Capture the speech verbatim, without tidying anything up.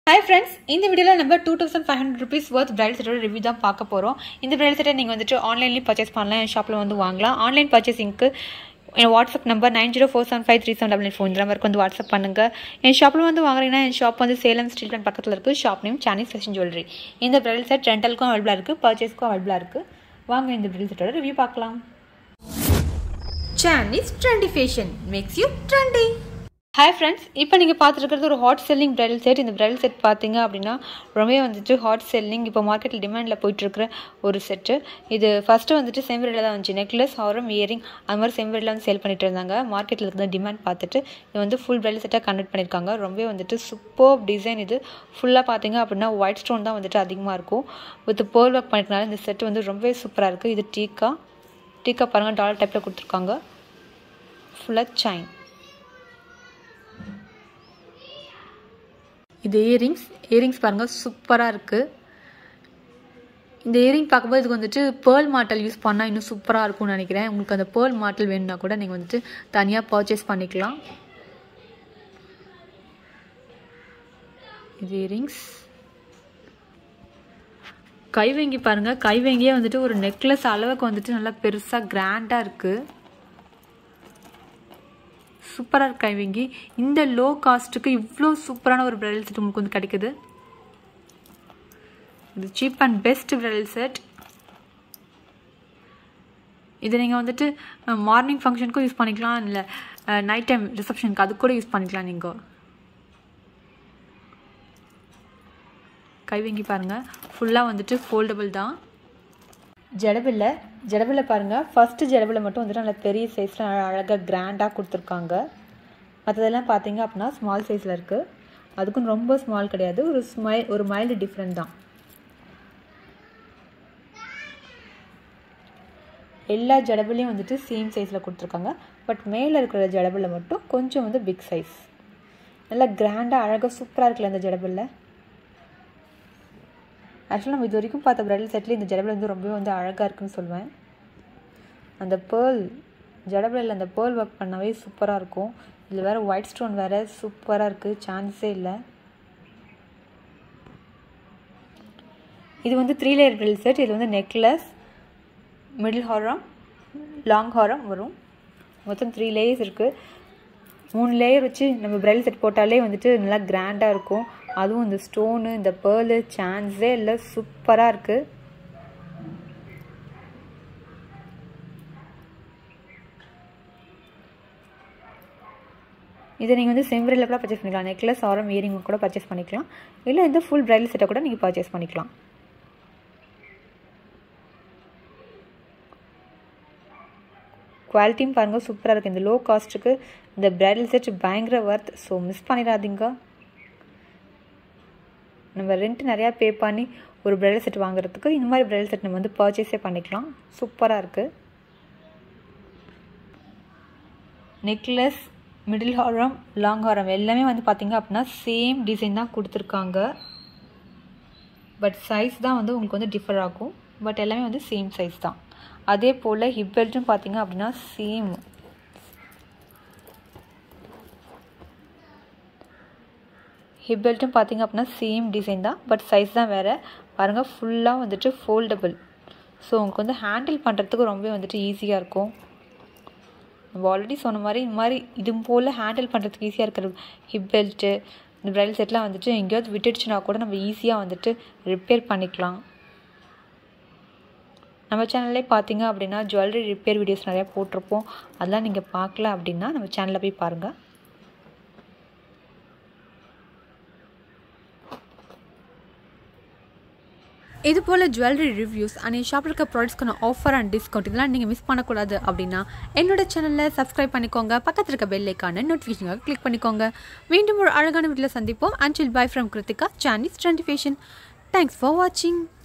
Hi friends, in the video number two thousand five hundred rupees worth bridal set review தான் பார்க்க போறோம். இந்த bridal set நீங்க வந்துட்டு ஆன்லைன்லயே பர்சேஸ் பண்ணலாம், ஷாப்ல வந்து வாங்கலாம். ஆன்லைன் பர்சேசிங்க்கு என் WhatsApp number nine zero four seven five three seven nine four இந்த நம்பருக்கு வந்து வாட்ஸ்அப் பண்ணுங்க. என் ஷாப்ல வந்து வாங்குறீங்கன்னா என் ஷாப் வந்து சேலம் ஸ்ட்ரீட் அண்ட் பக்கத்துல இருக்கு. Shop name Chanis fashion jewellery. இந்த bridal set ரெண்டலுக்கும் அவைலபிளா இருக்கு, பர்ச்சேஸ்க்கும் அவைலபிளா இருக்கு. வாங்க இந்த bridal set ரிவ்யூ பார்க்கலாம். Chanis Trendy Fashion makes you trendy. Hi friends, இப்போ நீங்கள் பார்த்துருக்கிறது ஒரு ஹாட் செல்லிங் bridal set. இந்த bridal set பார்த்தீங்க அப்படின்னா ரொம்பவே வந்துட்டு ஹாட் செல்லிங், இப்போ மார்க்கெட்டில் டிமாண்டில் போயிட்டுருக்கிற ஒரு செட்டு. இது ஃபஸ்ட்டு வந்துட்டு செம்பரியில் தான் வந்துச்சு, நெக்லஸ் ஹாரம் இயரிங் அது மாதிரி செம்பரியில் வந்து சேல் பண்ணிட்டு இருந்தாங்க. மார்க்கெட்டில் இருக்கிற டிமாண்ட் பார்த்துட்டு இது வந்து ஃபுல் bridal செட்டாக கன்வெர்ட் பண்ணியிருக்காங்க. ரொம்பவே வந்துட்டு சூப்பர் டிசைன். இது ஃபுல்லாக பார்த்தீங்க அப்படின்னா ஒயிட் ஸ்டோன் தான் வந்துட்டு அதிகமாக இருக்கும். வித் பேர்ல் ஒர்க் பண்ணிருக்கனால இந்த செட்டு வந்து ரொம்பவே சூப்பராக இருக்குது. இது டீக்கா டீக்கா பாருங்கள், டாலர் டைப்பில் கொடுத்துருக்காங்க. ஃபுல்லாக செயின். இது இயரிங்ஸ் இயரிங்ஸ் பாருங்கள், சூப்பராக இருக்குது. இந்த இயரிங் பார்க்கும்போது இதுக்கு வந்துட்டு பேர்ல் மாட்டல் யூஸ் பண்ணால் இன்னும் சூப்பராக இருக்கும்னு நினைக்கிறேன். உங்களுக்கு அந்த பேர்ல் மாட்டல் வேணும்னா கூட நீங்கள் வந்துட்டு தனியாக பர்ச்சேஸ் பண்ணிக்கலாம். இது இயரிங்ஸ். கைவங்கி பாருங்கள், கைவங்கியே வந்துட்டு ஒரு நெக்லஸ் அளவுக்கு வந்துட்டு நல்லா பெருசாக கிராண்டாக இருக்குது. சூப்பராக இருக்கு கைவங்கி. இந்த லோ காஸ்ட்டுக்கு இவ்வளோ சூப்பரான ஒரு bridal செட் உங்களுக்கு வந்து கிடைக்குது. இது cheap and best bridal set. இது நீங்கள் வந்துட்டு மார்னிங் ஃபங்க்ஷனுக்கும் யூஸ் பண்ணிக்கலாம், இல்லை நைட் டைம் ரிசப்ஷனுக்கு அது கூட யூஸ் பண்ணிக்கலாம். நீங்கள் கைவங்கி பாருங்கள், ஃபுல்லாக வந்துட்டு ஃபோல்டபுள் தான். ஜடபில்லை ஜடபில்லை பாருங்கள், ஃபஸ்ட்டு ஜடபில்லை மட்டும் வந்துட்டு நல்லா பெரிய சைஸில் அழகாக கிராண்டாக கொடுத்துருக்காங்க. மற்றதெல்லாம் பார்த்தீங்க அப்படின்னா ஸ்மால் சைஸில் இருக்குது. அதுக்கும் ரொம்ப ஸ்மால் கிடையாது, ஒரு ஸ்மைல் ஒரு மைல்டு டிஃப்ரெண்ட் தான். எல்லா ஜடபிலையும் வந்துட்டு சேம் சைஸில் கொடுத்துருக்காங்க. பட் மேலே இருக்கிற ஜடபில்லை மட்டும் கொஞ்சம் வந்து பிக் சைஸ். நல்லா கிராண்டாக அழகாக சூப்பராக இருக்குல்ல இந்த ஜடபில்லை. ஆக்சுவலாக நம்ம இது வரைக்கும் பார்த்த bridal செட்டில் இந்த ஜடபில் வந்து ரொம்பவே வந்து அழகாக இருக்குன்னு சொல்லுவேன். அந்த பேர்ல் ஜடபில் அந்த பேர்ல் ஒர்க் பண்ணாவே சூப்பராக இருக்கும். இதில் வேறு ஒயிட் ஸ்டோன் வேறு சூப்பராக இருக்குது, சான்ஸே இல்லை. இது வந்து த்ரீ லேயர் bridal செட். இது வந்து நெக்லஸ், மிடில் ஹாரம், லாங் ஹாரம் வரும். மொத்தம் த்ரீ லேயர்ஸ் இருக்குது. மூணு லேயர் வச்சு நம்ம bridal செட் போட்டாலே வந்துட்டு நல்லா கிராண்டாக இருக்கும். அதுவும் இந்த ஸ்டோனு இந்த பேர்லு சான்ஸே இல்லை, சூப்பராக இருக்குது. இதை நீங்கள் வந்து செம்பரியில் கூட பர்ச்சேஸ் பண்ணிக்கலாம், நெக்லஸ் ஆரம் இயரிங் கூட பர்ச்சேஸ் பண்ணிக்கலாம், இல்லை இந்த ஃபுல் bridal செட்டை கூட நீங்கள் பர்ச்சேஸ் பண்ணிக்கலாம். குவாலிட்டியும் பாருங்கள் சூப்பராக இருக்குது. இந்த லோ காஸ்ட்டுக்கு இந்த bridal செட் பயங்கர ஒர்த். ஸோ மிஸ் பண்ணிடாதீங்க. நம்ம ரெண்ட் நிறையா பே பண்ணி ஒரு bridal செட் வாங்குறதுக்கு இந்த மாதிரி bridal செட் நம்ம வந்து பர்ச்சேஸே பண்ணிக்கலாம். சூப்பராக இருக்குது. நெக்லஸ், மிடில் ஹாரம், லாங் ஹாரம் எல்லாமே வந்து பார்த்திங்க அப்படின்னா சேம் டிசைன் தான் கொடுத்துருக்காங்க. பட் சைஸ் தான் வந்து உங்களுக்கு வந்து டிஃபர் ஆகும். பட் எல்லாமே வந்து சேம் சைஸ் தான். அதே போல் ஹிப் பெல்ட்டும் பார்த்திங்க அப்படின்னா சேம். ஹிப் பெல்ட்டும் பார்த்திங்க அப்படின்னா சேம் டிசைன் தான். பட் சைஸ் தான் வேறு. பாருங்கள், ஃபுல்லாக வந்துட்டு ஃபோல்டபுள். ஸோ உங்களுக்கு வந்து ஹேண்டில் பண்ணுறதுக்கு ரொம்பவே வந்துட்டு ஈஸியாக இருக்கும். நம்ம ஆல்ரெடி சொன்ன மாதிரி இந்த மாதிரி இது போல் ஹேண்டில் பண்ணுறதுக்கு ஈஸியாக இருக்கிற ஹிப் பெல்ட்டு இந்த bridal செட்லாம் வந்துட்டு எங்கேயாவது விட்டுடுச்சுன்னா கூட நம்ம ஈஸியாக வந்துட்டு ரிப்பேர் பண்ணிக்கலாம். நம்ம சேனல்லே பார்த்தீங்க அப்படின்னா ஜுவல்லரி ரிப்பேர் வீடியோஸ் நிறையா போட்டிருப்போம். அதெல்லாம் நீங்கள் பார்க்கல அப்படின்னா நம்ம சேனலில் போய் பாருங்கள். இது போல் ஜுவல்லரி ரிவ்யூஸ் அண்ட் என் ஷாப்பில் இருக்க ப்ராடக்ட்ஸ்க்கான ஆஃபர் அண்ட் டிஸ்கவுண்ட் இதெல்லாம் நீங்கள் மிஸ் பண்ணக்கூடாது அப்படின்னா என்னோட சேனலில் சப்ஸ்கிரைப் பண்ணிக்கோங்க. பக்கத்தில் இருக்க பெல் ஐக்கான நோட்டிஃபிகேஷனுக்காக கிளிக் பண்ணிக்கோங்க. மீண்டும் ஒரு அழகான வீடியோவில் சந்திப்போம். Until bye from Kiruthika, Chanis trendy fashion. Thanks for வாட்சிங்.